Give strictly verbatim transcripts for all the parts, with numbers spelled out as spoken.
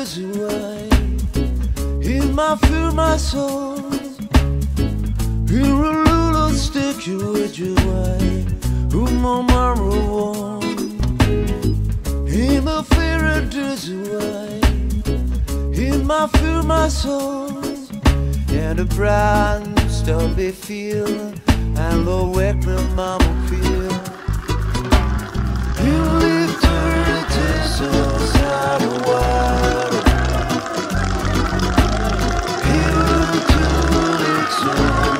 drizzles away. He might fill my soul. He will stick you with your way. Who my mama won't. He might fear it drizzles away. He might fill my soul. And the brand still be feel. And the wet will mama feel. You live dirty inside the water. You do it so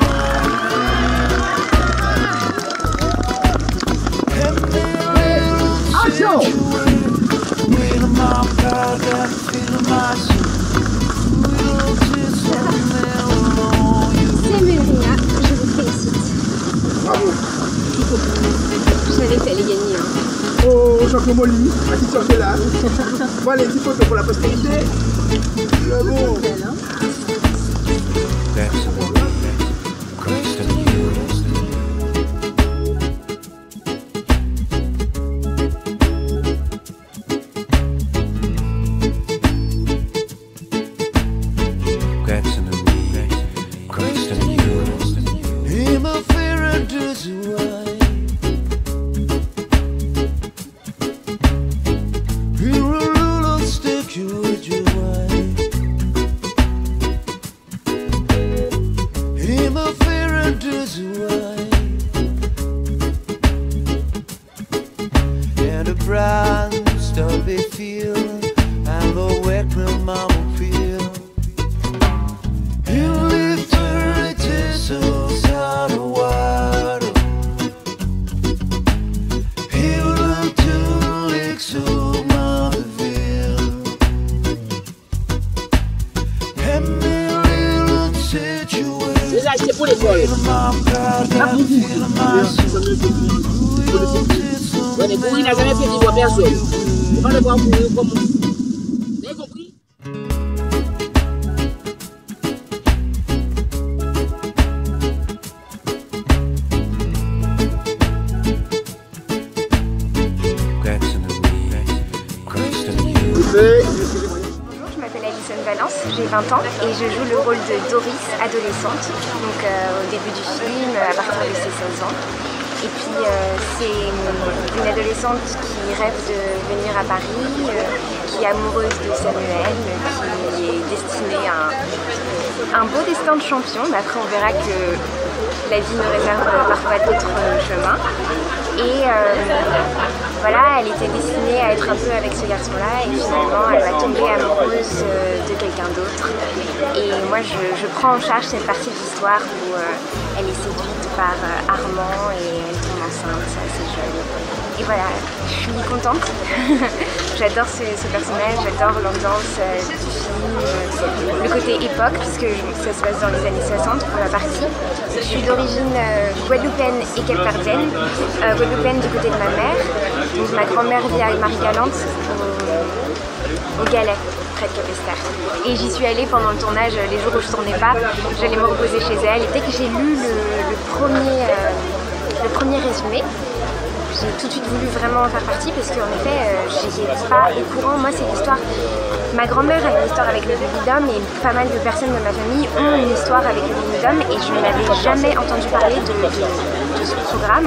with my pride and feel my soul. We'll just C'est Mérina, je vous félicite. Bravo. Je savais que t'allais gagner. Hein. Oh, Jean-Claude Molly, ma petite soeur qui est là. Voilà les petites photos pour la postérité. Bravo. C'est pour l'école. Les courir n'a jamais fait vivre à personne. Il faut pas le voir courir comme vous. Vous avez compris? Valence, j'ai vingt ans et je joue le rôle de Doris, adolescente, donc euh, au début du film, à partir de ses seize ans. Et puis euh, c'est une adolescente qui rêve de venir à Paris, euh, qui est amoureuse de Samuel, qui est destinée à un, un beau destin de champion, mais après on verra que la vie nous réserve parfois d'autres chemins. Et euh, voilà, elle était destinée à être un peu avec ce garçon-là et finalement elle va tomber amoureuse de quelqu'un d'autre. Et moi je, je prends en charge cette partie de l'histoire où euh, elle est séduite par euh, Armand et elle tombe enceinte, c'est assez jeune. Et voilà, je suis contente. J'adore ce, ce personnage, j'adore l'ambiance euh, du film, euh, le côté époque puisque ça se passe dans les années soixante pour la partie. Je suis d'origine euh, guadeloupéenne et capverdienne, euh, guadeloupéenne du côté de ma mère. Donc ma grand-mère vit à Marie-Galante, au, au Galet, près de Capesterre. Et j'y suis allée pendant le tournage, les jours où je tournais pas, j'allais me reposer chez elle. Et dès que j'ai lu le, le, premier, euh, le premier résumé, j'ai tout de suite voulu vraiment en faire partie parce qu'en effet, euh, j'étais pas au courant. Moi, c'est l'histoire. Ma grand-mère a une histoire avec le Bibidome et pas mal de personnes de ma famille ont une histoire avec le Bibidome et je n'avais jamais entendu parler de, de, de ce programme.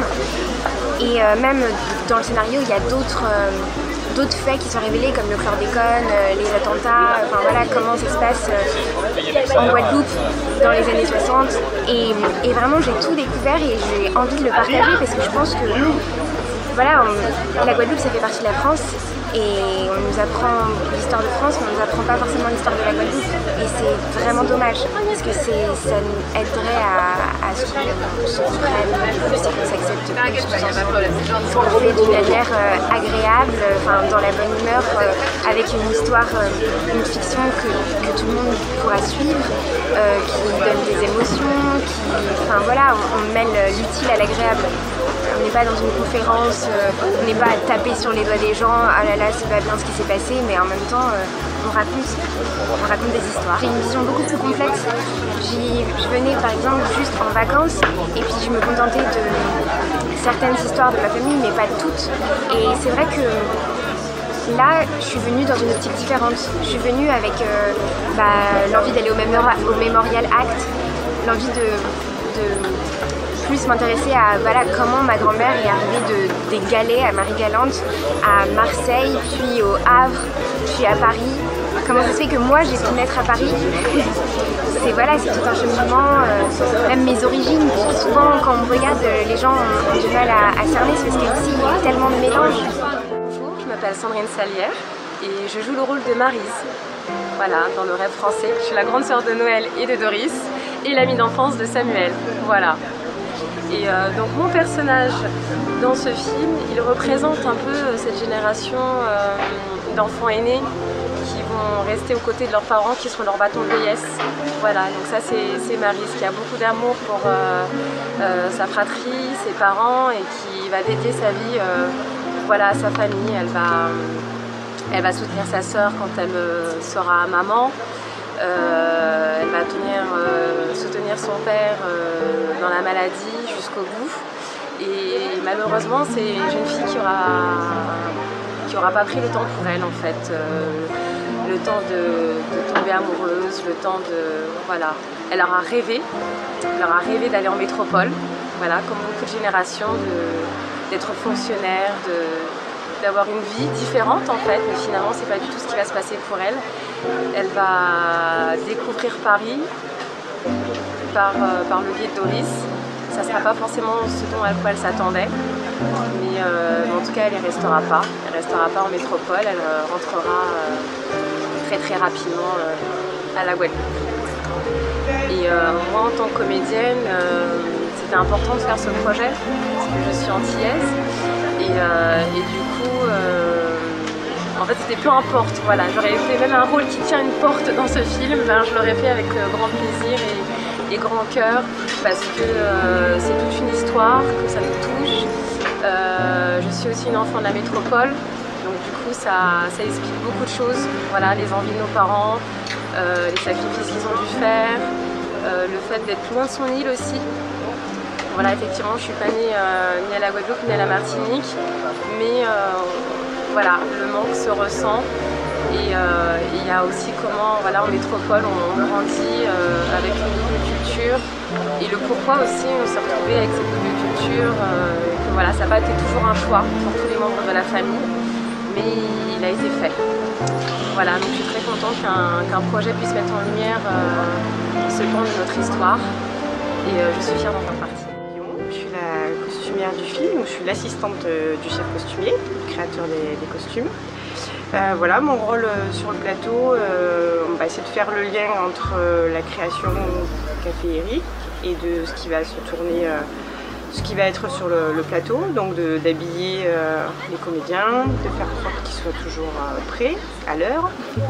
Et euh, même dans le scénario, il y a d'autres euh, d'autres faits qui sont révélés comme le chlordécone, euh, les attentats, enfin voilà comment ça se passe euh, en Guadeloupe dans les années soixante. Et, et vraiment, j'ai tout découvert et j'ai envie de le partager parce que je pense que voilà, on, la Guadeloupe ça fait partie de la France et on nous apprend l'histoire de France mais on nous apprend pas forcément l'histoire de la Guadeloupe et c'est vraiment dommage parce que ça nous aiderait à, à ce qu'on se comprenne plus et qu'on s'accepte plus tous ensemble. On fait d'une manière euh, agréable, enfin dans la bonne humeur, euh, avec une histoire, euh, une fiction que, que tout le monde pourra suivre, euh, qui donne des émotions, qui, enfin voilà, on, on mêle l'utile à l'agréable. On n'est pas dans une conférence, euh, on n'est pas à taper sur les doigts des gens, ah là là c'est pas bien ce qui s'est passé, mais en même temps euh, on raconte, on raconte des histoires. J'ai une vision beaucoup plus complète. Je venais par exemple juste en vacances et puis je me contentais de certaines histoires de ma famille, mais pas toutes. Et c'est vrai que Là, je suis venue dans une optique différente. Je suis venue avec euh, bah, l'envie d'aller au, mémora au Memorial Act, l'envie de, de plus m'intéresser à voilà, comment ma grand-mère est arrivée de, des Galets à Marie-Galante, à Marseille, puis au Havre, puis à Paris. Comment ça se fait que moi j'ai pu naître à Paris? C'est voilà, c'est tout un cheminement, euh, même mes origines. Souvent quand on me regarde, les gens ont, ont du mal à, à cerner, c'est parce qu'ici il y a tellement de mélange. Bonjour, je m'appelle Sandrine Salière et je joue le rôle de Maryse. Voilà, dans le rêve français. Je suis la grande sœur de Noël et de Doris et l'amie d'enfance de Samuel. Voilà. Et euh, donc mon personnage dans ce film, il représente un peu cette génération euh, d'enfants aînés qui vont rester aux côtés de leurs parents, qui seront leur bâton de vieillesse. Voilà, donc ça c'est Maryse qui a beaucoup d'amour pour euh, euh, sa fratrie, ses parents et qui va dédier sa vie euh, voilà, à sa famille. Elle va, elle va soutenir sa sœur quand elle euh, sera maman. Euh, elle va tenir, euh, soutenir son père euh, dans la maladie jusqu'au bout. Et malheureusement, c'est une jeune fille qui aura, qui aura pas pris le temps pour elle en fait. Euh, le temps de, de tomber amoureuse, le temps de... Voilà. Elle aura rêvé, elle aura rêvé d'aller en métropole, voilà, comme beaucoup de générations, d'être fonctionnaire, d'avoir une vie différente en fait, mais finalement c'est pas du tout ce qui va se passer pour elle. Elle va découvrir Paris par, euh, par le biais de Doris. Ça ne sera pas forcément ce dont à quoi elle s'attendait, mais euh, en tout cas elle ne restera pas. Elle ne restera pas en métropole, elle euh, rentrera euh, très très rapidement euh, à la Guadeloupe. Et euh, moi en tant que comédienne, euh, c'était important de faire ce projet, parce que je suis antillaise, et, euh, et du coup, euh, en fait c'était peu importe, voilà, j'aurais fait même un rôle qui tient une porte dans ce film, ben, je l'aurais fait avec euh, grand plaisir et, et grand cœur, parce que euh, c'est toute une histoire, que ça nous touche. Euh, je suis aussi une enfant de la métropole, donc du coup ça, ça explique beaucoup de choses, voilà, les envies de nos parents, euh, les sacrifices qu'ils ont dû faire, euh, le fait d'être loin de son île aussi. Voilà, effectivement, je ne suis pas née euh, ni à la Guadeloupe ni à la Martinique, mais euh, voilà, le manque se ressent. Et euh, il y a aussi comment, voilà, en métropole, on grandit euh, avec une double culture. Et le pourquoi aussi, on s'est retrouvé avec cette double culture. Euh, que, voilà, ça n'a pas été toujours un choix pour tous les membres de la famille, mais il a été fait. Voilà, donc je suis très contente qu'un qu'un projet puisse mettre en lumière euh, ce pan de notre histoire. Et euh, je suis fière d'en faire partie. Je suis la costumière du film, je suis l'assistante du chef costumier, créateur des, des costumes. Euh, voilà, mon rôle sur le plateau, euh, on va essayer de faire le lien entre euh, la création du Café Eric et de ce qui va se tourner, euh, ce qui va être sur le, le plateau, donc d'habiller euh, les comédiens, de faire en sorte qu'ils soient toujours euh, prêts, à l'heure,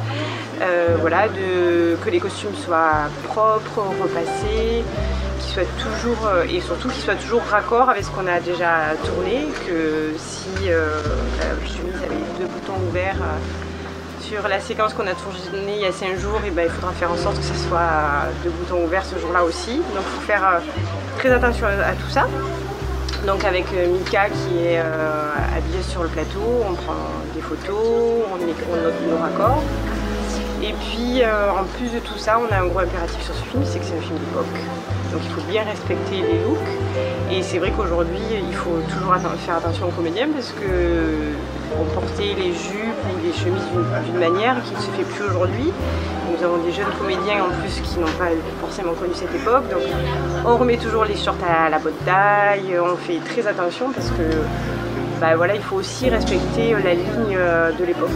euh, voilà, de, que les costumes soient propres, repassés, soit toujours, et surtout qu'il soit toujours raccord avec ce qu'on a déjà tourné, que si euh, la chemise avait deux boutons ouverts euh, sur la séquence qu'on a tournée il y a cinq jours, et ben, il faudra faire en sorte que ce soit deux boutons ouverts ce jour-là aussi. Donc il faut faire euh, très attention à, à tout ça. Donc avec euh, Mika qui est euh, habillée sur le plateau, on prend des photos, on, on note nos raccords. Et puis euh, en plus de tout ça, on a un gros impératif sur ce film, c'est que c'est un film d'époque. Donc il faut bien respecter les looks. Et c'est vrai qu'aujourd'hui, il faut toujours faire attention aux comédiens parce que on portait les jupes ou les chemises d'une manière qui ne se fait plus aujourd'hui. Nous avons des jeunes comédiens en plus qui n'ont pas forcément connu cette époque. Donc on remet toujours les shorts à la bonne taille, on fait très attention parce que bah, voilà, il faut aussi respecter la ligne de l'époque.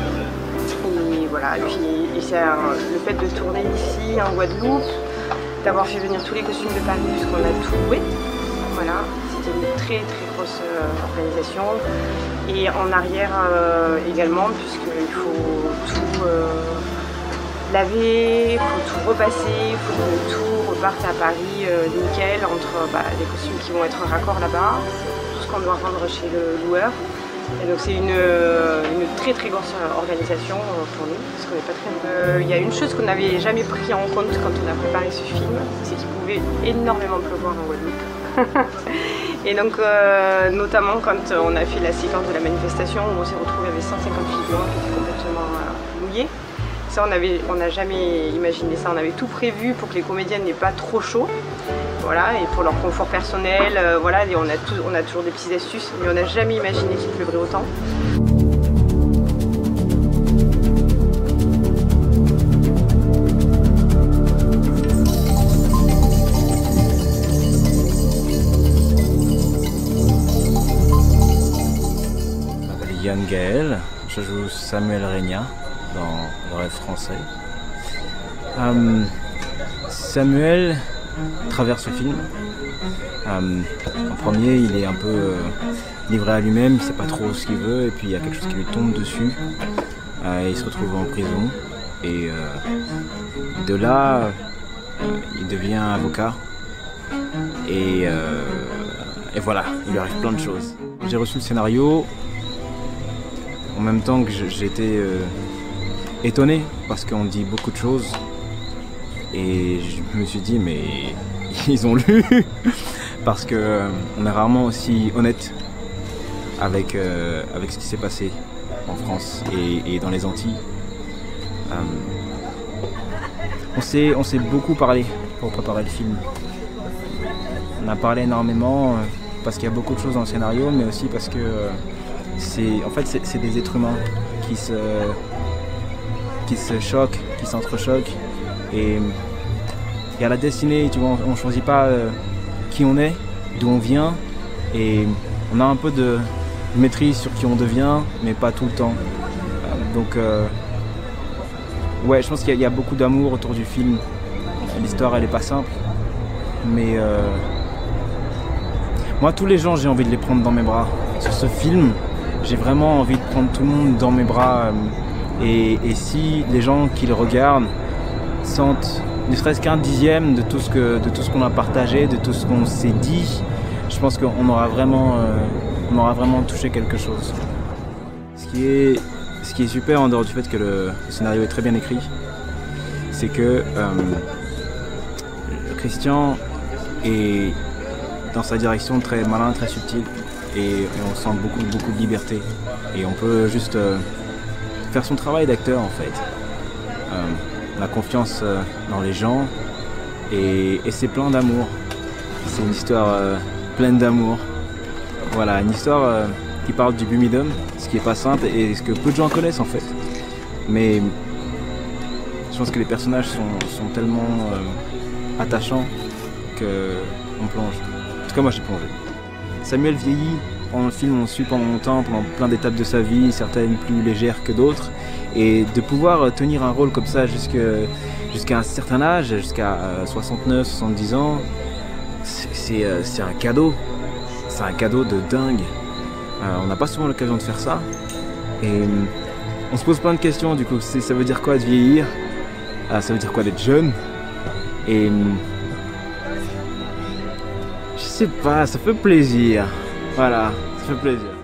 Et voilà, et puis et le fait de tourner ici en Guadeloupe, d'avoir fait venir tous les costumes de Paris puisqu'on a tout loué. Voilà, c'était une très très grosse euh, organisation. Et en arrière euh, également, puisqu'il faut tout euh, laver, il faut tout repasser, il faut que tout reparte à Paris euh, nickel entre bah, les costumes qui vont être raccord là-bas, tout ce qu'on doit rendre chez le loueur. Et donc c'est une, une très très grosse organisation pour nous, parce qu'on n'est pas très... Euh, il y a une chose qu'on n'avait jamais pris en compte quand on a préparé ce film, c'est qu'il pouvait énormément pleuvoir en Guadeloupe. Et donc, euh, notamment quand on a fait la séquence de la manifestation, où on s'est retrouvé avec cent cinquante figurants qui étaient complètement euh, mouillés. Ça, on avait, on n'a jamais imaginé ça. On avait tout prévu pour que les comédiennes n'aient pas trop chaud. Voilà, et pour leur confort personnel, euh, voilà, et on, a tout, on a toujours des petites astuces, mais on n'a jamais imaginé qu'il pleuvrait autant. Je m'appelle Yann Gaël, je joue Samuel Régna dans Le Rêve français. Um, Samuel traverse le film. Um, en premier, il est un peu euh, livré à lui-même, il ne sait pas trop ce qu'il veut, et puis il y a quelque chose qui lui tombe dessus. Euh, il se retrouve en prison, et euh, de là, euh, il devient avocat. Et, euh, et voilà, il lui arrive plein de choses. J'ai reçu le scénario en même temps que j'étais euh, étonné, parce qu'on dit beaucoup de choses. Et je me suis dit, mais ils ont lu parce qu'on euh, est rarement aussi honnête avec, euh, avec ce qui s'est passé en France et, et dans les Antilles. Euh, on s'est on s'est beaucoup parlé pour préparer le film. On a parlé énormément euh, parce qu'il y a beaucoup de choses dans le scénario, mais aussi parce que euh, c'est en fait c'est des êtres humains qui se, qui se choquent, qui s'entrechoquent. Et il y a la destinée, tu vois, on ne choisit pas euh, qui on est, d'où on vient, et on a un peu de maîtrise sur qui on devient, mais pas tout le temps. Euh, donc, euh, ouais, je pense qu'il y, y a beaucoup d'amour autour du film. L'histoire, elle n'est pas simple, mais euh, moi, tous les gens, j'ai envie de les prendre dans mes bras. Sur ce film, j'ai vraiment envie de prendre tout le monde dans mes bras, euh, et, et si les gens qui le regardent sentent ne serait-ce qu'un dixième de tout ce que de tout ce qu'on a partagé, de tout ce qu'on s'est dit, je pense qu'on aura vraiment euh, on aura vraiment touché quelque chose. Ce qui est ce qui est super en dehors du fait que le, le scénario est très bien écrit, c'est que euh, Christian est dans sa direction très malin, très subtil, et, et on sent beaucoup beaucoup de liberté, et on peut juste euh, faire son travail d'acteur en fait. Euh, la confiance euh, dans les gens, et, et c'est plein d'amour. C'est une histoire euh, pleine d'amour. Voilà, une histoire euh, qui parle du Bumidum, ce qui est pas simple et ce que peu de gens connaissent en fait. Mais je pense que les personnages sont, sont tellement euh, attachants qu'on plonge. En tout cas, moi j'ai plongé. Samuel vieillit. Pendant le film, on suit pendant longtemps, pendant plein d'étapes de sa vie, certaines plus légères que d'autres. Et de pouvoir tenir un rôle comme ça jusqu'à un certain âge, jusqu'à soixante-neuf, soixante-dix ans, c'est un cadeau. C'est un cadeau de dingue. Euh, on n'a pas souvent l'occasion de faire ça. Et on se pose plein de questions, du coup, ça veut dire quoi de vieillir? euh, Ça veut dire quoi d'être jeune? Et je sais pas, ça fait plaisir. Voilà, ça fait plaisir.